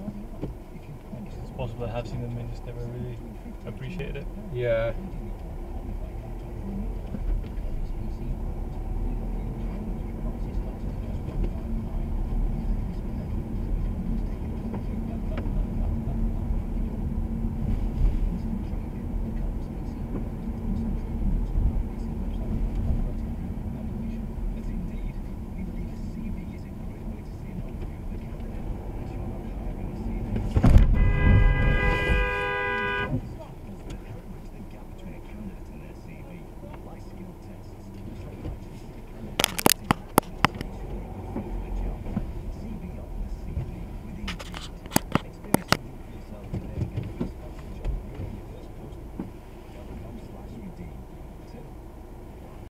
I guess it's possible I have seen them and just never really appreciated it. Yeah.